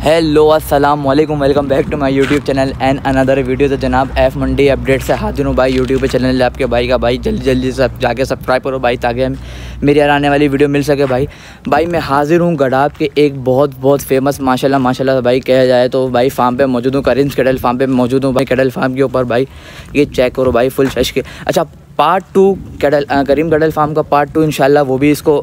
Hello अस्सलाम वालेकुम, welcome back to my YouTube channel and another video. तो जनाब एफ मंडी अपडेट से हाजिर हूँ भाई। यूट्यूब पे चैनल है आपके भाई का भाई, जल्दी सब जाके सब्सक्राइब करो भाई ताकि मेरी आने वाली वीडियो मिल सके भाई। मैं हाजिर हूँ गडाब के एक बहुत फेमस माशाल्लाह भाई कहा जाए तो भाई फार्म पे मौजूद हूँ। करीम्स कैटल फार्म पे मौजूद हूँ भाई। कैटल फार्म के ऊपर भाई ये चेक करो भाई, फुल शश के। अच्छा, पार्ट 2 करीम कैटल फार्म का पार्ट 2 इंशाल्लाह वो भी इसको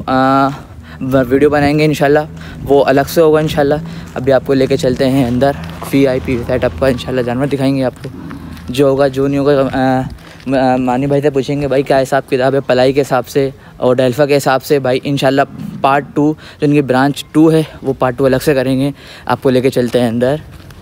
वीडियो बनाएंगे इंशाल्लाह, वो अलग से होगा इंशाल्लाह। अभी आपको लेके चलते हैं अंदर VIP सेटअप का, इंशाल्लाह जानवर दिखाएंगे आपको। जो होगा जो नहीं होगा मानी भाई से पूछेंगे भाई क्या हिसाब किताब है पलाई के हिसाब से और डेल्फा के हिसाब से भाई। इंशाल्लाह पार्ट 2 जो इनकी ब्रांच 2 है वो पार्ट 2 अलग से करेंगे। आपको लेके चलते हैं अंदर।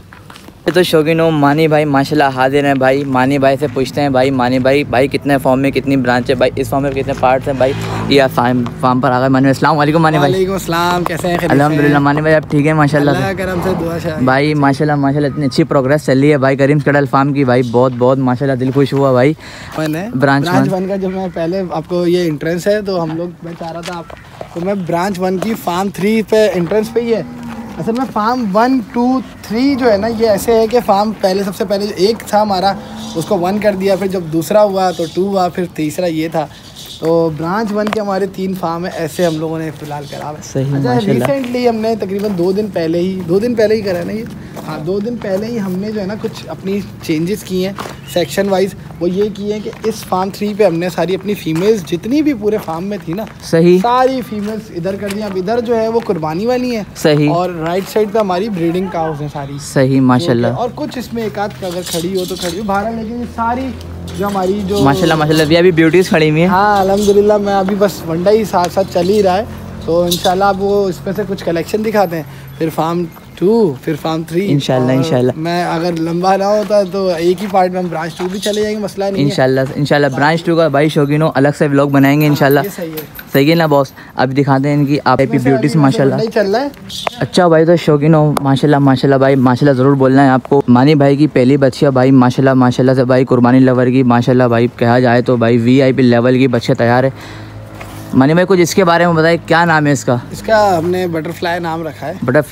तो शौकीनों मानी भाई माशाल्लाह हाजिर हैं भाई। मानी भाई से पूछते हैं भाई, मानी भाई कितने फॉर्म में कितनी ब्रांच है भाई, इस फॉर्म में कितने पार्ट्स हैं भाई। ये फार्म पर आ गए मानी भाई। अस्सलाम वालेकुम मानी भाई। वालेकुम अस्सलाम, कैसे हैं? अल्हम्दुलिल्लाह मानी भाई, आप ठीक है माशाल्लाह अल्लाह करम से दुआ है भाई। माशाल्लाह इतनी अच्छी प्रोग्रेस चल रही है भाई करीम्स कैटल फार्म की भाई। बहुत माशाल्लाह दिल खुश हुआ भाई। ब्रांच 1 का जो मैं पहले आपको ये एंट्रेंस है तो हम लोग मैं चाह रहा था तो मैं ब्रांच 1 की फार्म 3 पे एंट्रेंस पे ही है। असल में फार्म 1, 2, 3 जो है ना ये ऐसे है कि फार्म सबसे पहले जो एक था हमारा उसको 1 कर दिया, फिर जब दूसरा हुआ तो 2 हुआ, फिर तीसरा ये था। तो ब्रांच 1 के हमारे 3 फार्म है, ऐसे हम लोगों ने फिलहाल करा। अच्छा, रिसेंटली हमने तकरीबन 2 दिन पहले ही करा है ना ये। हाँ, 2 दिन पहले ही हमने जो है ना कुछ अपनी चेंजेस किए हैं सेक्शन वाइज। वो ये किए हैं कि इस फार्म 3 पे हमने सारी अपनी फीमेल्स जितनी भी पूरे फार्म में थी ना सारी फीमेल्स इधर कर दी। अब इधर जो है वो कुर्बानी वाली है सही, और राइट साइड पे हमारी ब्रीडिंग काउस है सारी सही माशाल्लाह। और कुछ इसमें एक आध अगर खड़ी हो तो खड़ी हो बाहर, लेकिन सारी जो हमारी जो माशाल्लाह अभी ब्यूटीज खड़ी हुई है। हाँ अल्हम्दुलिल्लाह, मैं अभी बस वंडा ही साथ चल ही रहा है। तो इंशाल्लाह वो इसमें से कुछ कलेक्शन दिखाते हैं, फिर फार्म 2 फिर फार्म 3 इंशाल्लाह। मैं अगर लंबा ना होता तो एक ही पार्ट में हम ब्रांच 2 भी चले जाएंगे, मसला नहीं इंशाल्लाह ब्रांच 2 का भाई शौकीनों अलग से व्लॉग बनाएंगे इंशाल्लाह। सही है ना बॉस। अब दिखाते हैं इनकी आप ब्यूटीज माशाल्लाह चल रहा है। अच्छा भाई, तो शौकीनों माशाल्लाह भाई माशाल्लाह ज़रूर बोलना है आपको। मानी भाई की पहली बच्चियाँ भाई माशाल्लाह से भाई कुर्बानी लवर की माशाल्लाह भाई कहा जाए तो भाई VIP लेवल की बच्चे तैयार है। मानी भाई कुछ इसके बारे में बताइए, क्या नाम है इसका? इसका हमने बटरफ्लाई नाम रखा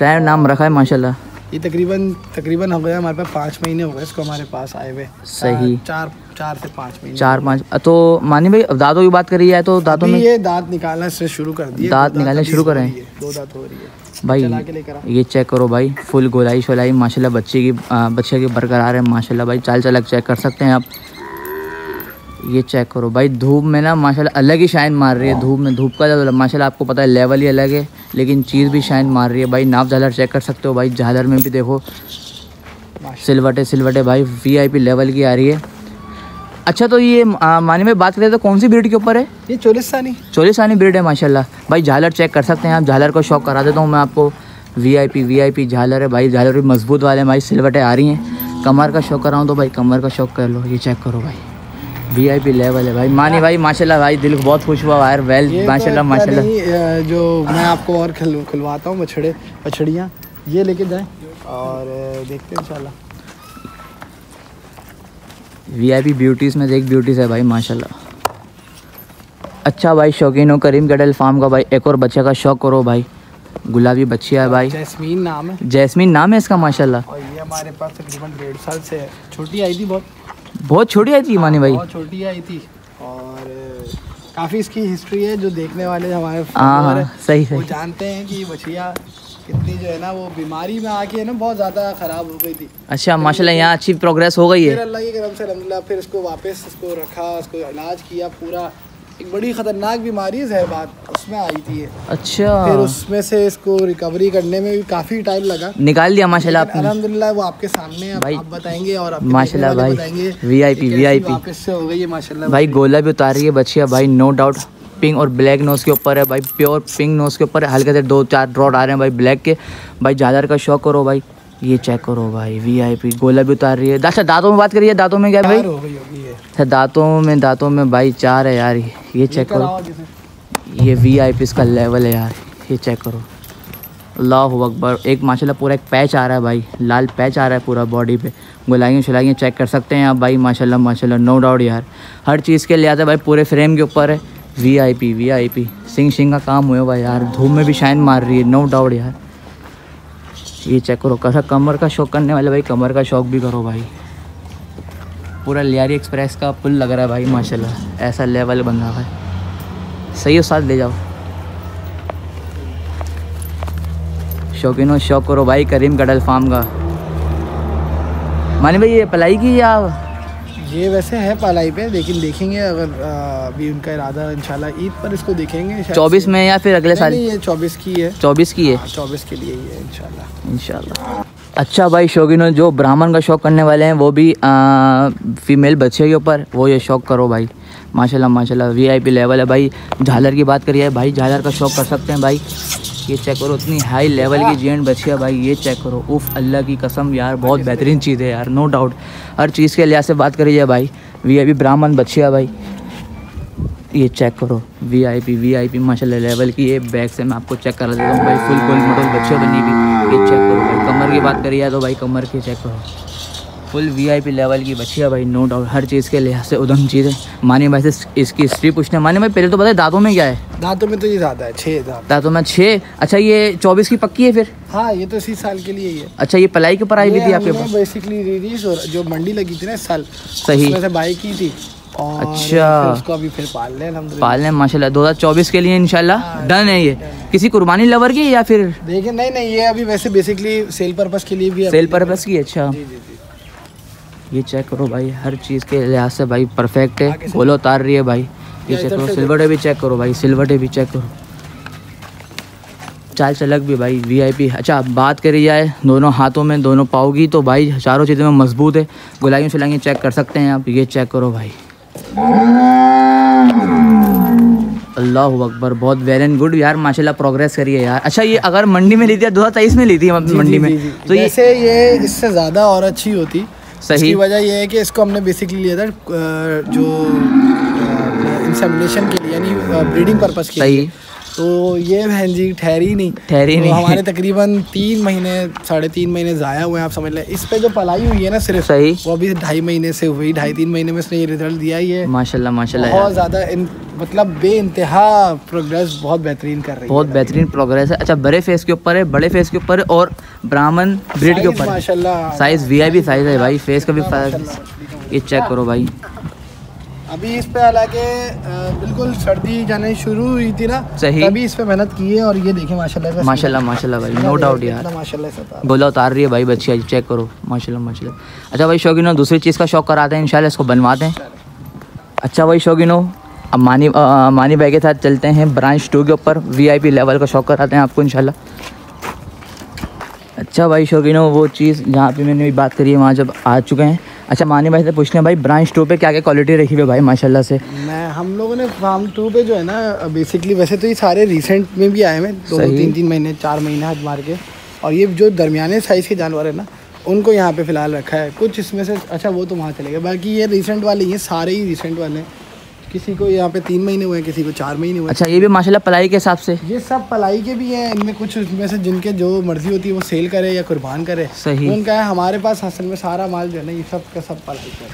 है माशाल्लाह। ये तकरीबन हो गया हमारे पास 5 महीने हो गए इसको हमारे पास आए हुए। सही, 4 से 5 महीने 4-5। तो मानी भाई दांतों की बात करी जाए तो दांतों में ये दांत निकालना से शुरू कर दिए, दांत निकालने शुरू करें। 2 दांत हो रही है भाई। ये चेक करो भाई, फुल गोलाई शोलाई माशाल्लाह बच्चे की बरकरार है माशाल्लाह भाई। चाल चलक चेक कर सकते हैं आप। ये चेक करो भाई, धूप में ना माशाल्लाह अलग ही शाइन मार रही है। धूप का जो माशाल्लाह आपको पता है लेवल ही अलग है, लेकिन चीज़ भी शाइन मार रही है भाई। नाप झालर चेक कर सकते हो भाई, झालर में भी देखो सिलवटे भाई VIP लेवल की आ रही है। अच्छा, तो ये मानी में बात करें तो कौन सी ब्रीड के ऊपर है? ये चोलिस्तानी ब्रीड है माशाल्लाह भाई। झालर चेक कर सकते हैं आप, झालर को शौक करा देता हूँ मैं आपको। VIP झालर है भाई, झालर भी मजबूत वाले भाई, सिलवटें आ रही हैं। कमर का शौक कराऊँ तो भाई कमर का शौक कर लो। ये चेक करो भाई, VIP लेवल है भाई। मानी भाई माशाल्लाह भाई दिल बहुत खुश हुआ यार। वेल माशाल्लाह जो मैं आपको और खुलवाता हूँ बछड़ियाँ ये लेके जाएं और देखते हैं इंशाल्लाह। VIP ब्यूटीज़ में एक ब्यूटीज़ है भाई माशाल्लाह। अच्छा भाई शौकीनों करीम कैटल फार्म का भाई एक और बच्चे का शौक करो भाई। गुलाबी बच्चियाँ है भाई, जैस्मीन नाम है इसका माशाल्लाह। और ये हमारे पास तकरीबन 1.5 साल से है। छोटी आई थी, बहुत छोटी आई थी मानी भाई, बहुत छोटी आई थी। और काफ़ी इसकी हिस्ट्री है, जो देखने वाले हमारे सही वो जानते हैं कि बछिया कितनी जो है ना वो बीमारी में आके ना बहुत ज़्यादा ख़राब हो गई थी। अच्छा माशाल्लाह, यहाँ अच्छी प्रोग्रेस हो गई है अल्लाह की करम से अल्हम्दुलिल्लाह। फिर इसको वापस रखा, उसको इलाज किया पूरा। एक बड़ी ख़तरनाक बीमारी जहरबाद उसमें आई थी। अच्छा, फिर उसमें से इसको रिकवरी करने में भी काफ़ी टाइम लगा, निकाल दिया माशाल्लाह आपने। अल्हम्दुलिल्लाह वो आपके सामने आप बताएंगे और माशाल्लाह भाई VIP वापस से हो गई है माशाल्लाह भाई। गोला भी उतार रही है बच्चियाँ भाई, नो डाउट। पिंक और ब्लैक नोज़ के ऊपर है भाई, प्योर पिंक नोज़ के ऊपर हल्के से 2-4 ड्रॉट आ रहे हैं भाई ब्लैक के। भाई झालर का शौक करो भाई। ये चेक करो भाई, VIP गोला भी उतार रही है। अच्छा, दांतों में बात करिए, दांतों में क्या भाई? अच्छा, दांतों में भाई 4 है यार। ये चेक करो, ये VIP इसका लेवल है यार। ये चेक करो, अल्लाहु अकबर। एक माशाल्लाह पूरा एक पैच आ रहा है भाई, लाल पैच आ रहा है पूरा बॉडी पे। गुलाइयाँ चेक कर सकते हैं आप भाई माशाल्लाह नो डाउट यार। हर चीज़ के लिए आते हैं भाई, पूरे फ्रेम के ऊपर है। VIP सिंग का काम हुआ भाई यार। धूप में भी शाइन मार रही है नो डाउट यार। ये चेक करो, कैसा कमर का शौक करने वाले भाई, कमर का शौक भी करो भाई। पूरा लियारी एक्सप्रेस का पुल लग रहा है भाई माशाल्लाह, ऐसा लेवल बन रहा है। सही हो, साथ ले जाओ। शौकीनों शौक करो भाई करीम कटल फार्म का। मानी भाई ये पलाई की या ये वैसे है पालाई पे, लेकिन देखेंगे अगर अभी उनका इरादा इंशाल्लाह ईद पर इसको देखेंगे 24 में या फिर अगले साल। ये 24 की है। 24 की है। 24 के लिए ही है इंशाल्लाह। अच्छा भाई शौकीनों जो ब्राह्मण का शौक करने वाले हैं वो भी फीमेल बच्चे के ऊपर वो ये शौक करो भाई माशाल्लाह माशाल्लाह। VIP लेवल है भाई। झालर की बात करिए भाई, झालर का शौक कर सकते हैं भाई। ये चेक करो, इतनी हाई लेवल की जेंट बच्ची है भाई। ये चेक करो, उफ अल्लाह की कसम यार, बहुत बेहतरीन चीज़ है यार, नो डाउट। हर चीज़ के लिहाज से बात करिए भाई, VIP ब्राह्मण बच्ची है भाई। ये चेक करो, VIP माशाल्लाह लेवल की। ये बैग से मैं आपको चेक करा देता हूँ भाई, फुल गोल मॉडल बच्चे बनी हुई। ये चेक करो भाई, कमर की बात करिए तो भाई कमर की चेक करो, फुल VIP लेवल की बच्ची है भाई, नो डाउट। हर चीज़ के लिहाज से उदम चीज़ है। मानी भाई से इसकी हिस्ट्री पूछने। मानी भाई पहले तो बताए दांतों में क्या है? दांतों में तो ये ज़्यादा है, 6 दांतों में 6। अच्छा ये 24 की पक्की है फिर? हाँ ये तो इसी साल के लिए ही है। अच्छा ये पलाई के ऊपर आई हुई थी आपके पास? बेसिकली रिलीज और जो मंडी लगी थी ना इस साल, सही, उसमें से बाई की थी। और अच्छा उसको अभी फिर पाल लें अल्हम्दुलिल्लाह माशाल्लाह। 2024 के लिए इंशाल्लाह डन है। ये किसी कुर्बानी लवर की या फिर? देखिए नहीं ये अभी वैसे बेसिकली सेल पर्पस के लिए भी है। सेल पर्पस की? अच्छा जी। ये चेक करो भाई, हर चीज़ के लिहाज से भाई परफेक्ट है। बोलो उतार रही है भाई। ये चेक करो, सिल्वर भी चेक करो भाई, सिल्वर भी चेक करो, चाल चलक भी भाई VIP। अच्छा बात करी जाए दोनों हाथों में, दोनों पाँव की, तो भाई चारों चीज़ों में मजबूत है। गुलाइयों सिलाइयों चेक कर सकते हैं आप। ये चेक करो भाई, अल्लाह अकबर, बहुत वेल एंड गुड यार माशाल्लाह, प्रोग्रेस करिए यार। अच्छा ये अगर मंडी में ली थी 2023 में ली थी मंडी में, तो ये इससे ज़्यादा और अच्छी होती। सही। इसकी वजह ये है कि इसको हमने बेसिकली लिया था जो इंसेमिनेशन के लिए, यानी ब्रीडिंग पर्पस के लिए। तो ये बहन जी ठहरी नहीं। हमारे तकरीबन 3 महीने 3.5 महीने ज़ाया हुए हैं, आप समझ लें। इस पे जो पलाई हुई है ना सिर्फ, सही, वो अभी 2.5 महीने से हुई। 2.5-3 महीने में इसने ये रिजल्ट दिया ही है माशाल्लाह माशाल्लाह। बहुत ज़्यादा मतलब बेइंतहा प्रोग्रेस, बहुत बेहतरीन कर रही है, बहुत बेहतरीन प्रोग्रेस है। अच्छा बड़े फेस के ऊपर है, बड़े फेस के ऊपर है और ब्राह्मण ब्रीड के ऊपर माशाल्लाह। साइज VIP साइज है भाई, फेस का भी। ये चेक करो भाई, अभी इस पे हालांकि बिल्कुल सर्दी जाने शुरू हुई थी ना, सही, तभी इस पे मेहनत की है। और ये देखें माशाल्लाह माशाल्लाह भाई, नो डाउट यार माशाल्लाह। बोला उतार रही है भाई बच्ची, चेक करो माशाल्लाह। अच्छा भाई शौकीनों दूसरी चीज़ का शौक कराते हैं इंशाल्लाह, इसको बनवाते हैं। अच्छा भाई शौकीनों अब मानी भाई के साथ चलते हैं ब्रांच 2 के ऊपर, VIP लेवल का शौक कराते हैं आपको इंशाल्लाह। अच्छा भाई शौकीनों वो चीज़ जहाँ पे मैंने भी बात करी है वहाँ जब आ चुके हैं। अच्छा मानी भाई से पूछते हैं भाई ब्रांच 2 पे क्या क्या क्वालिटी रखी हुई है भाई माशाल्लाह से? हम लोगों ने फार्म 2 पे जो है ना, बेसिकली वैसे तो ये सारे रिसेंट में भी आए हैं, 2-3 महीने 4 महीने हाथ मार के। और ये जो दरमियाने साइज़ के जानवर है ना, उनको यहाँ पे फ़िलहाल रखा है। कुछ इसमें से अच्छा वो तो वहाँ चले गए, बाकी ये रिसेंट वाले, ये सारे ही रिसेंट वाले। किसी को यहाँ पे 3 महीने हुए हैं, किसी को 4 महीने हुए। अच्छा ये भी माशाल्लाह पलाई के हिसाब से? ये सब पलाई के भी हैं। इनमें कुछ इसमें से जिनके जो मर्जी होती है वो सेल करे या कुर्बान करे, सही, उनका है। हमारे पास असल में सारा माल जो है ना, ये सब का सब पलाई का।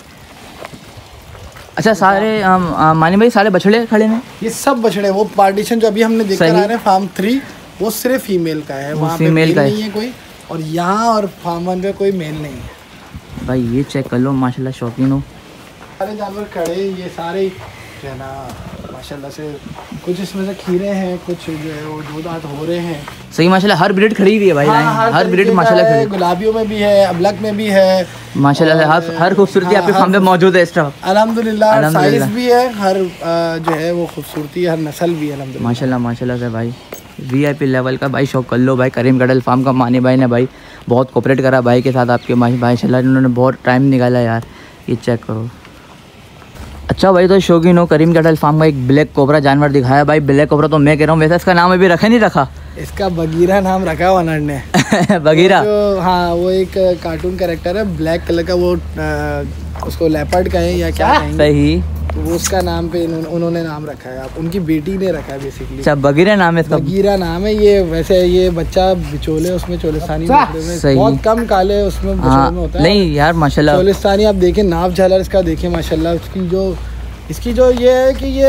अच्छा सारे मानी भाई सारे बछड़े खड़े हैं? ये सब बछड़े, वो पार्टीशन जो अभी हमने देखकर आ रहे हैं फार्म 3, वो सिर्फ फीमेल का है, वहाँ पे मेल नहीं है कोई। और यहाँ और फार्म 1 पे कोई मेल नहीं है भाई। ये चेक कर लो माशाल्लाह शौकीन हो, सारे जानवर खड़े, ये सारे जो है ना माशाल्लाह से। कुछ इसमें से खीरे हैं, कुछ जो है वो 2 दांत हो रहे हैं। सही माशाल्लाह, हर ब्रीड खड़ी हुई है भाई। हर ब्रीड माशाल्लाह खड़ी, गुलाबियों में भी है, अबलक में भी है माशाल्लाह। हर खूबसूरती आपके फार्म पे मौजूद है इस तरह अल्हम्दुलिल्लाह। साइज भी है, हर जो है वो खूबसूरती है, हर नस्ल भी है अल्हम्दुलिल्लाह माशाल्लाह से भाई। VIP लेवल का भाई शौक कर लो भाई। करीम कटल फार्म का मानी भाई ने भाई बहुत कोऑपरेट करा भाई के साथ, आपके माशाल्लाह इन्होंने बहुत टाइम निकाला यार। ये चेक करो। अच्छा भाई तो शौकीन हो, करीम कटल फार्म का एक ब्लैक कोबरा जानवर दिखाया भाई। ब्लैक कोबरा तो मैं कह रहा हूँ, वैसे इसका नाम अभी रखा नहीं रखा? इसका बगीरा नाम रखा हुआ अनर ने। बगीरा हाँ, वो एक कार्टून कैरेक्टर है ब्लैक कलर का, वो उसको लेपर्ड कहें या क्या कहेंगे, सही, तो वो उसका नाम पे उन्होंने नाम रखा है। आप उनकी बेटी ने रखा है बेसिकली। अच्छा बगीरा नाम है इसका? बगीरा नाम है ये। वैसे ये बच्चा बिचोले, उसमें चोलिस्तानी में बहुत कम काले उसमें होता है। नहीं यार माशाल्लाह चोलिस्तानी आप देखें, नाप झालर इसका देखें माशाल्लाह। इसकी जो ये है कि ये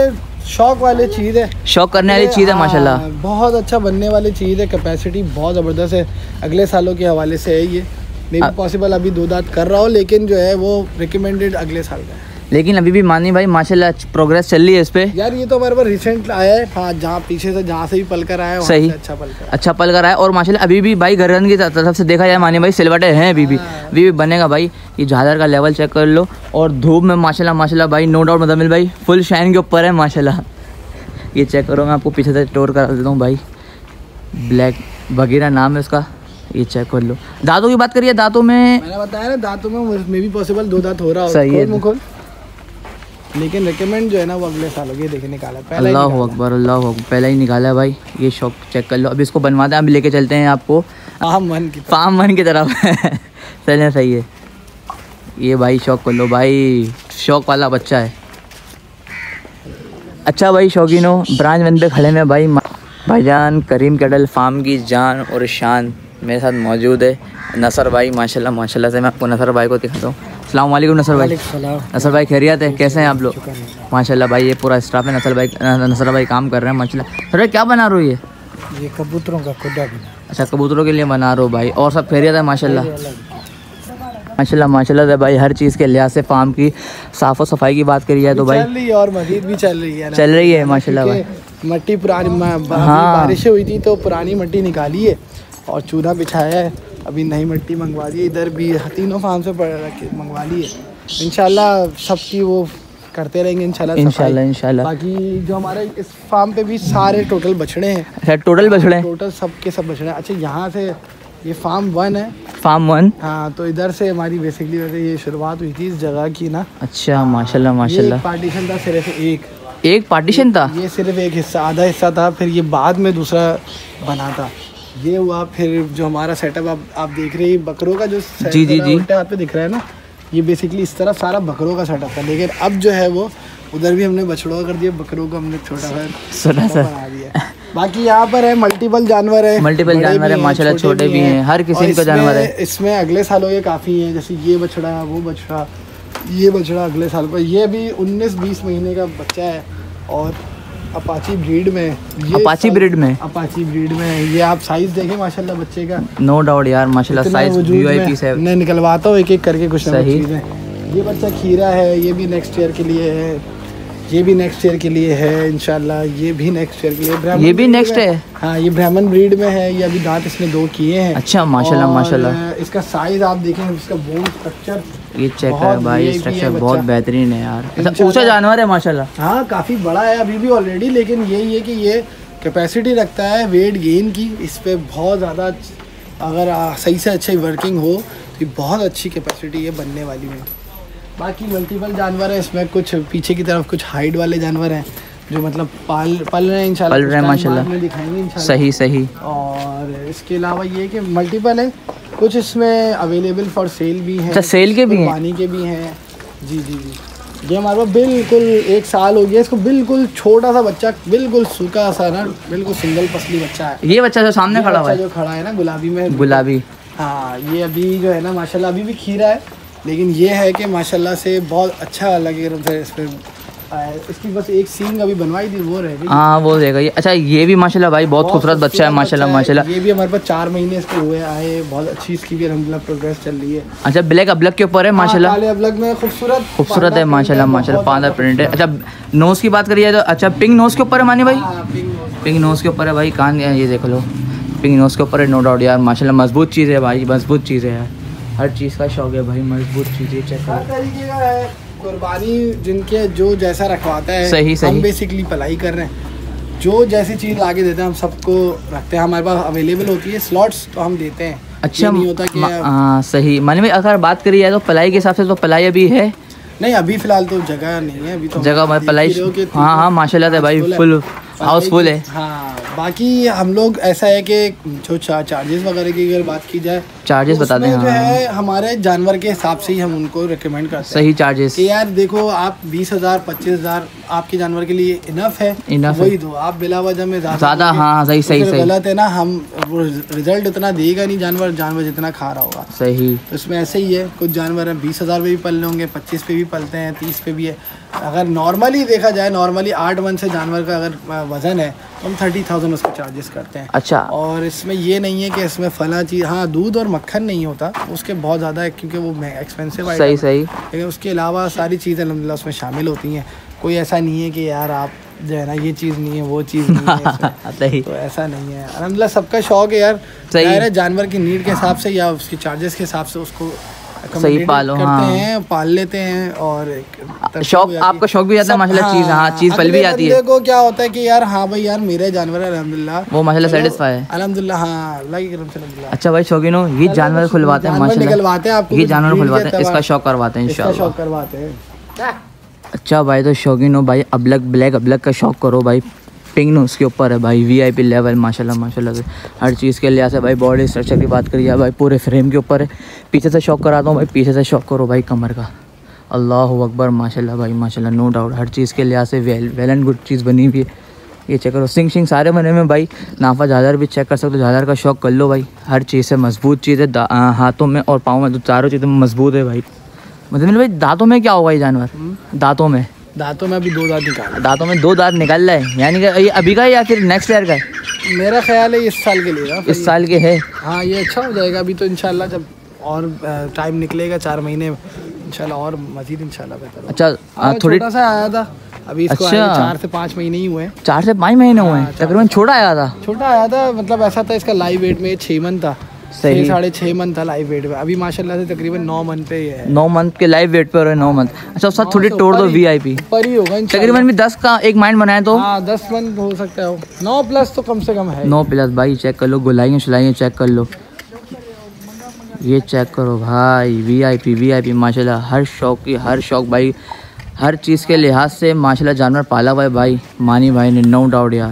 शौक वाली चीज़ है, शौक करने वाली चीज़ है माशाल्लाह। बहुत अच्छा बनने वाली चीज़ है, कैपेसिटी बहुत ज़बरदस्त है। अगले सालों के हवाले से है ये, नहीं पॉसिबल अभी 2 दांत कर रहा हो, लेकिन जो है वो रिकमेंडेड अगले साल का है। लेकिन अभी भी मानी भाई माशाल्लाह प्रोग्रेस चल रही है इस पे यार। ये तो हमारे पास रिसेंट आया है, हाँ, जहाँ पीछे से जहाँ से भी पल कर आया है सही, अच्छा पल कर आया है। और माशाल्लाह अभी भी भाई गर्दन की तरफ से देखा जाए मानी भाई सिलवटे हैं अभी भी बनेगा भाई। ये झालर का लेवल चेक कर लो, और धूप में माशाल्लाह भाई नो डाउट मुज़म्मिल भाई फुल शाइन के ऊपर है माशाल्लाह। ये चेक करो, मैं आपको पीछे से टोर करा देता हूँ भाई। ब्लैक बगीरा नाम है उसका, ये चेक कर लो। दांतों की बात करिए, दांतों में मैंने बताया ना, दांतों में भी पॉसिबल 2 दांत हो रहा सही है, लेकिन रिकमेंड जो है ना वो अगले साल होगी। देखिए निकाला अल्लाह अकबर, अल्लाह अकबर, पहले ही निकाला है भाई। ये शॉप चेक कर लो। अभी इसको बनवाते हैं, अभी लेके चलते हैं आपको फार्म वन की तरफ चलें, सही है। ये भाई शौक कर लो भाई, शौक वाला बच्चा है। अच्छा भाई शौकीनो, ब्रांच 1 पे खड़े में भाईजान करीम कैटल फार्म की जान और शान मेरे साथ मौजूद है, नसर भाई माशाल्लाह से। मैं आपको नसर भाई को दिखाता हूँ। अस्सलाम वालेकुम नसर भाई। नसर भाई खैरियत है, कैसे हैं आप लोग? माशाल्लाह भाई, ये पूरा स्टाफ है। नसर भाई काम कर रहे हैं माशाल्लाह। सर क्या बना रहे हो? ये कबूतरों का खुदा बना। अच्छा, कबूतरों के लिए बना रहे हो भाई। और सब खैरियत है माशाल्लाह? माशाल्लाह से भाई हर चीज़ के लिहाज से फार्म की साफ़ और सफाई की बात करी जाए तो भाई चल रही है, और मजीद भी चल रही है माशाल्लाह भाई। मट्टी पुरानी, बारिशें हुई थी तो पुरानी मट्टी निकाली है और चूल्हा बिछाया है। अभी नई मट्टी मंगवा दी है, इधर भी तीनों फार्म से मंगवा ली है। इंशाल्लाह सबकी वो करते रहेंगे इंशाल्लाह। बाकी जो हमारे इस फार्म पे भी सारे टोटल बछड़े हैं। टोटल सबके सब बछड़े हैं। अच्छा, यहाँ से ये फार्म 1 है। फार्म 1, हाँ। तो इधर से हमारी बेसिकली वैसे ये शुरुआत हुई थी इस जगह की ना। अच्छा माशाल्लाह। पार्टीशन था, सिर्फ एक पार्टीशन था। ये सिर्फ एक हिस्सा, आधा हिस्सा था, फिर ये बाद में दूसरा बना था। ये हुआ, फिर जो हमारा सेटअप आप देख रहे हैं बकरों का जो जी उल्टे हाथ पे दिख रहा है ना, ये बेसिकली इस तरफ सारा बकरों का सेटअप था। लेकिन अब जो है वो उधर भी हमने बछड़ों का कर दिया, बकरों का हमने छोटा सा बना दिया। बाकी यहाँ पर है मल्टीपल जानवर है माशाल्लाह, छोटे भी हैं, हर किस्म का जानवर है। इसमें अगले साल हो ये काफ़ी हैं, जैसे ये बछड़ा, वो बछड़ा, ये बछड़ा अगले साल को। ये भी 19-20 महीने का बच्चा है और अपाची ब्रीड में ये आप साइज देखें माशाल्लाह बच्चे का, नो डाउट यार माशाल्लाह साइज वीआईपी है। मैं निकलवाता हूँ एक एक करके कुछ ना कुछ चीज़ें। ये बच्चा खीरा है, ये भी नेक्स्ट ईयर के लिए है, ये भी नेक्स्ट ईयर के लिए है इंशाल्लाह। ये भी नेक्स्ट ईयर के लिए, ये भी नेक्स्ट है। हाँ, ये ब्राह्मण ब्रीड में है। ये अभी दांत इसने 2 किए हैं। अच्छा माशाल्लाह। इसका साइज आप देखें, इसका बोन स्ट्रक्चर ये चेक है भाई, स्ट्रक्चर बहुत बेहतरीन है यार। अच्छा, ऊंचा जानवर है माशाल्लाह। हाँ, काफ़ी बड़ा है अभी भी ऑलरेडी, लेकिन यही है कि ये कैपेसिटी रखता है वेट गेन की। इस पर बहुत ज़्यादा अगर सही से अच्छी वर्किंग हो तो ये बहुत अच्छी कैपेसिटी है बनने वाली में। बाकी मल्टीपल जानवर है इसमें, कुछ पीछे की तरफ कुछ हाइट वाले जानवर हैं जो मतलब पल रहे हैं इंशाल्लाह, माशाल्लाह दिखाएंगे इंशाल्लाह। सही। और इसके अलावा ये कि मल्टीपल है, कुछ इसमें अवेलेबल फॉर सेल भी हैं। अच्छा, सेल के भी हैं, पानी के भी हैं। जी। ये हमारे पास बिल्कुल 1 साल हो गया इसको, बिल्कुल छोटा सा बच्चा, बिल्कुल सूखा सा ना, बिल्कुल सिंगल पसली बच्चा है। ये बच्चा जो सामने खड़ा हुआ है, जो खड़ा है ना गुलाबी में, गुलाबी, हाँ, ये अभी जो है ना माशाल्लाह अभी भी खीरा है, लेकिन ये है कि माशाल्लाह से बहुत अच्छा लगे। फिर इस पर इसकी बस एक सींग अभी बनवाई थी, वो रह गई। हाँ, वो रहेगा ये। अच्छा, ये भी माशाल्लाह भाई बहुत खूबसूरत बच्चा है माशाल्लाह। ये भी हमारे पास 4 महीने इसके हुए आए, बहुत अच्छी इसकी भी अल्हम्दुलिल्लाह प्रोग्रेस चल रही है। अच्छा, ब्लैक अब्लक के ऊपर है माशाल्लाह। काले अब्लक में खूबसूरत है माशाल्लाह, पांदा प्रिंट है। अच्छा, नोज की बात करिए तो अच्छा पिंक नोज के ऊपर है मानी भाई, पिंक नोज के ऊपर है भाई। कान ये देख लो, पिंक नोज के ऊपर है, नो डाउट यार माशाल्लाह। मजबूत चीज़ है भाई, मजबूत चीज़ है यार, हर चीज़ का शौक है भाई, मजबूत चीज़ें चेक करो। कुर्बानी जिनके जो जैसा रखवाता है, सही हम बेसिकली पलाई कर रहे हैं। जो जैसी चीज़ लाके देते हैं हम सबको रखते हैं, हमारे पास अवेलेबल होती है स्लॉट्स तो हम देते हैं। अच्छा, नहीं होता कि सही मानी भाई। अगर बात करी जाए तो पलाई के हिसाब से तो पलाई अभी है नहीं, अभी फिलहाल तो जगह नहीं है, अभी तो जगह पलाई। हाँ माशाल्लाह से भाई फुल हाउसफुल है। हाँ, बाकी हम लोग ऐसा है कि जो चार्जेस वगैरह की अगर बात की जाए चार्जेस बता दें। जो है हमारे जानवर के हिसाब से ही हम उनको रिकमेंड करते हैं सही चार्जेस कि यार देखो आप 20,000 25,000 आपके जानवर के लिए इनफ है, वही दो आप बिला वजह में ज़्यादा। हाँ सही सही सही गलत है ना, हम वो रिजल्ट उतना देगा नहीं जानवर जितना खा रहा होगा। सही। तो इसमें ऐसे ही है, कुछ जानवर हैं 20,000 पे भी पल होंगे, 25 पे भी पलते हैं, 30 पे भी है। अगर नॉर्मली देखा जाए, नॉर्मली 8 मन से जानवर का अगर वजन है तो हम 30,000 उसके चार्जेस करते हैं। अच्छा। और इसमें ये नहीं है कि इसमें फला चीज़, हाँ दूध और मक्खन नहीं होता उसके बहुत ज़्यादा है क्योंकि वो एक्सपेंसिव है। सही सही। लेकिन उसके अलावा सारी चीज़ें अल्हम्दुलिल्लाह उसमें शामिल होती हैं। कोई ऐसा नहीं है कि यार आप जो है ना ये चीज़ नहीं है वो चीज़ नहीं है तो ऐसा नहीं है। अल्हम्दुलिल्लाह सबका शौक है यार, सही जानवर की नीड के हिसाब से या उसके चार्जेस के हिसाब से उसको सही पालो करते हैं, पाल लेते हैं। और शौक, आपका शौक भी जाता है माशाल्लाह, चीज़ हाँ चीज़ पल भी जाती है। देखो क्या होता है कि यार हाँ भाई यार मेरे जानवर है अल्हम्दुलिल्लाह, वो माशाल्लाह सेटिस्फाई है अल्हम्दुलिल्लाह, हाँ अल्लाह की करम से अल्हम्दुलिल्लाह। अच्छा भाई शौकीनो, ये जानवर खुलवाते हैं माशाल्लाह, निकलवाते हैं आपको, ये जानवर खुलवाते हैं, इसका शौक करवाते हैं इंशाल्लाह, शौक करवाते हैं। अच्छा भाई तो शौकीनो भाई अबलक ब्लैक अबलक का शौक करो भाई, पिंग नो उसके ऊपर है भाई, VIP लेवल माशाल्लाह माशाल्लाह से हर चीज़ के लिहाज से भाई। बॉडी स्ट्रक्चर की बात करिए भाई पूरे फ्रेम के ऊपर है। पीछे से शौक कराता हूँ भाई, पीछे से शौक करो भाई कमर का, अल्लाह अकबर माशाल्लाह भाई माशाल्लाह, नो डाउट हर चीज़ के लिहाज से वेल एंड गुड चीज़ बनी हुई है। ये चेक करो, सिंग सारे बने में भाई। नाफा झालर भी चेक कर सकते हो, झालर का शौक कर लो भाई, हर चीज़ से मजबूत चीज़ है, हाथों में और पाँव में तो चारों चीज़ें मजबूत है भाई। मतलब भाई दांतों में क्या होगा ये जानवर, दांतों में अभी 2 दांत निकाल, दांतों में 2 दांत निकल रहे हैं, यानी कि ये अभी का या फिर नेक्स्ट ईयर का है? मेरा ख्याल है इस साल के लिए, इस साल के है। हाँ ये अच्छा हो जाएगा अभी तो इंशाल्लाह, जब और टाइम निकलेगा 4 महीने इंशाल्लाह और मजीद इंशाल्लाह बेहतर। अच्छा थोड़ी सा आया था अभी इसको, अच्छा 4 से 5 महीने ही हुए हैं। 4 से 5 महीने हुए हैं, तकरीबन छोटा आया था, मतलब ऐसा था इसका लाइव वेट में 6 मंथ था, 6.5 मंथ था लाइव वेट में। अभी माशाल्लाह से तकरीबन 9 मंथ पे है, 9 मंथ के लाइव वेट पे हो रहे हैं, 9 मंथ। अच्छा उसका थोड़ी तोड़ दो VIP पर ही होगा तकरीबन भी 10 का एक माइंड बनाए तो 10 मंथ हो सकता है, 9 प्लस तो कम से कम है, 9 प्लस भाई। चेक कर लो, गुलाइयाँ शुलाइयाँ चेक कर लो, ये चेक करो भाई, VIP माशाल्लाह, हर शौक भाई, हर चीज़ के लिहाज से माशाल्लाह जानवर पाला हुआ है भाई मानी भाई ने, नो डाउट यार।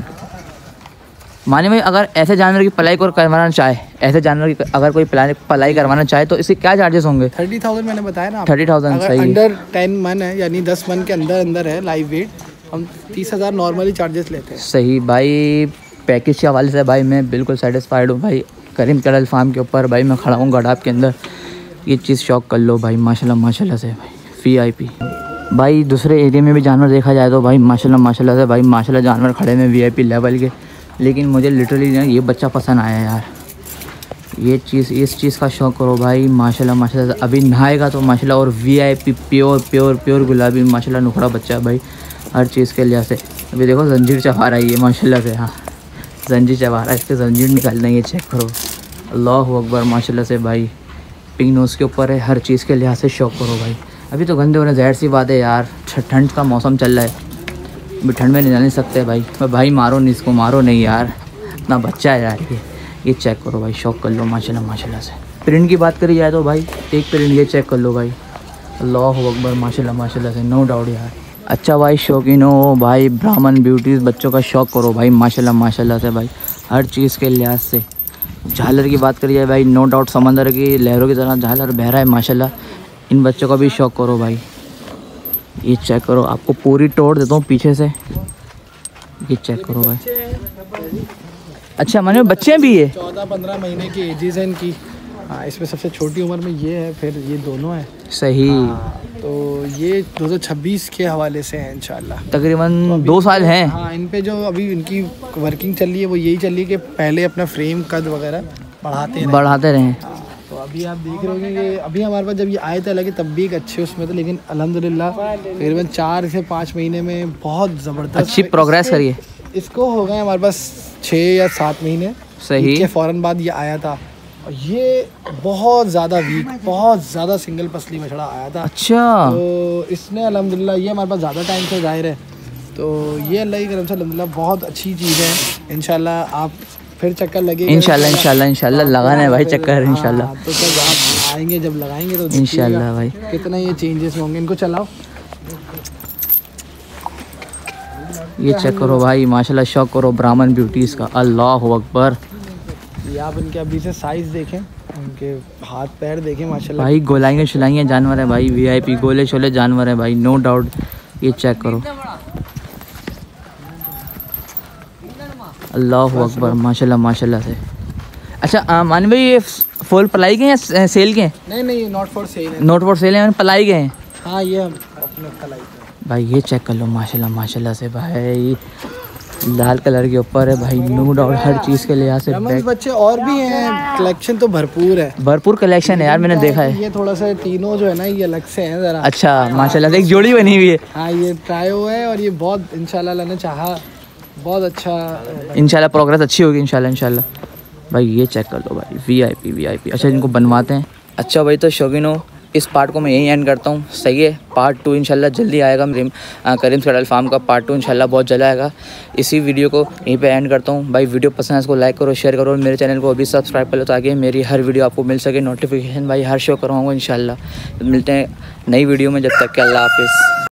मानी भाई अगर ऐसे जानवर की पलाई को करवाना चाहे, ऐसे जानवर की अगर कोई पलाई करवाना चाहे तो इसके क्या चार्जेस होंगे? 30,000 मैंने बताया ना, 30,000 सही। अंडर 10 मन है यानी 10 मन के अंदर है लाइव वेट, हम 30,000 नॉर्मली चार्जेस लेते हैं। सही भाई, पैकेज के हवाले से भाई मैं बिल्कुल सेटिस्फाइड हूँ भाई। करीम कड़ल फार्म के ऊपर भाई मैं खड़ा हूँ गड़ाप के अंदर, ये चीज़ शौक कर लो भाई माशाल्लाह से भाई। VIP भाई दूसरे एरिया में भी जानवर देखा जाए तो भाई माशाल्लाह से भाई माशाल्लाह जानवर खड़े हैं VIP लेवल के, लेकिन मुझे लिटरली ये बच्चा पसंद आया यार। ये चीज़, इस चीज़ का शौक करो भाई माशाल्लाह से। अभी नहाएगा तो माशाल्लाह, और VIP प्योर गुलाबी माशाल्लाह नुखड़ा बच्चा है भाई, हर चीज़ के लिहाज से। अभी देखो जंजीर चबा रहा है ये माशाल्लाह से, हाँ जंजीर चबा रहा है, इसके जंजीर निकालना है, ये चेक करो, अल्लाह अकबर माशाल्लाह से भाई। पिंक नोज़ के ऊपर है, हर चीज़ के लिहाज से शौक करो भाई। अभी तो गंदे हो रहे, ज़ाहिर सी बात है यार, ठंड का मौसम चल रहा है, अभी ठंड में नहीं सकते भाई मारो नहीं इसको, मारो नहीं यार, इतना बच्चा है यार ये चेक करो भाई, शौक कर लो माशाल्लाह से। प्रिंट की बात करी जाए तो भाई एक प्रिंट ये चेक कर लो भाई, अल्लाह अकबर माशाल्लाह से, नो डाउट यार। अच्छा भाई शौकीनो भाई, ब्राह्मण ब्यूटीज़ बच्चों का शौक करो भाई माशाल्लाह से भाई, हर चीज़ के लिहाज से। झालर की बात करी जाए भाई, नो डाउट समंदर की लहरों की तरह झालर बह रहा है माशाल्लाह, इन बच्चों का भी शौक करो भाई। ये चेक करो, आपको पूरी तोड़ देता हूँ पीछे से, ये चेक करो भाई। अच्छा माने बच्चे भी है, 14-15 महीने की एजेस है इनकी। हाँ इसमें सबसे छोटी उम्र में ये है, फिर ये दोनों है सही। तो ये 2026 के हवाले से है इंशाल्लाह, तकरीबन तो 2 साल हैं। हाँ इन पे जो अभी इनकी वर्किंग चल रही है वो यही चल रही है कि पहले अपना फ्रेम कद वगैरह बढ़ाते रहें। तो अभी आप देख रहे होंगे कि अभी हमारे पास जब ये आए थे हालांकि तब भी एक अच्छे उसमें था, लेकिन अल्हम्दुलिल्लाह तकरीबन 4 से 5 महीने में बहुत ज़बरदस्त अच्छी प्रोग्रेस करी है। इसको हो गए हमारे पास 6 या 7 महीने सही के फ़ौरन बाद ये आया था, और ये बहुत ज़्यादा वीक, बहुत ज़्यादा सिंगल पसली बछड़ा आया था। अच्छा तो इसने अल्हम्दुलिल्लाह ये हमारे पास ज़्यादा टाइम से जाहिर है, तो ये अल्लाह की करम से अल्हम्दुलिल्लाह बहुत अच्छी चीज़ है। इंशाल्लाह आप फिर चक्कर लगेगा, इंशाल्लाह लगाना है भाई चक्कर इंशाल्लाह। तो जब आप आएंगे, जब लगाएंगे तो इंशाल्लाह भाई कितना ये चेंजेस होंगे। इनको चलाओ, ये चेक करो भाई माशाल्लाह, शौक करो ब्राह्मण ब्यूटीज़ का, अल्लाह अकबर। ये आप इनके अभी से साइज़ देखें, इनके हाथ पैर देखें माशाल्लाह भाई। गोलाइयाँ शिलाइयाँ जानवर है भाई, VIP गोले शोले जानवर है भाई, नो डाउट। ये चेक करो, अल्लाह अकबर, माशाल्लाह माशाल्लाह से। अच्छा मान भाई ये फुल पलाई के हैं या सेल के हैं? नहीं, नॉट फॉर सेल है। नॉट फॉर सेल है, पलाई गए हैं। हाँ, ये हम अपने पलाई के भाई। ये चेक कर लो माशाल्लाह माशाल्लाह से भाई, लाल कलर के ऊपर है भाई, नो डाउट हर चीज़ के लिहाज से। बच्चे और भी हैं, कलेक्शन तो भरपूर है, भरपूर कलेक्शन है यार, मैंने देखा है। ये थोड़ा सा तीनों जो है ना, ये अलग से हैं ज़रा। अच्छा माशाल्लाह से, एक जोड़ी बनी हुई है। हाँ, ये ट्रायो है और ये बहुत इंशाल्लाह अल्लाह ने चाहा बहुत अच्छा, इंशाल्लाह प्रोग्रेस अच्छी होगी इंशाल्लाह। भाई ये चेक कर लो भाई, VIP। अच्छा इनको बनवाते हैं। अच्छा भाई, तो शौकीनो इस पार्ट को मैं यहीं एंड करता हूँ, सही है। पार्ट 2 इंशाल्लाह जल्दी आएगा। करीम्स कैटल फार्म का पार्ट 2 इंशाल्लाह बहुत जल्द आएगा। इसी वीडियो को यहीं पे एंड करता हूँ भाई। वीडियो पसंद है इसको लाइक करो, शेयर करो और मेरे चैनल को अभी सब्सक्राइब कर लो, ताकि मेरी हर वीडियो आपको मिल सके। नोटिफिकेशन भाई हर शो करवाऊँगा इंशाल्लाह। मिलते हैं नई वीडियो में, जब तक के अल्लाह हाफिज़।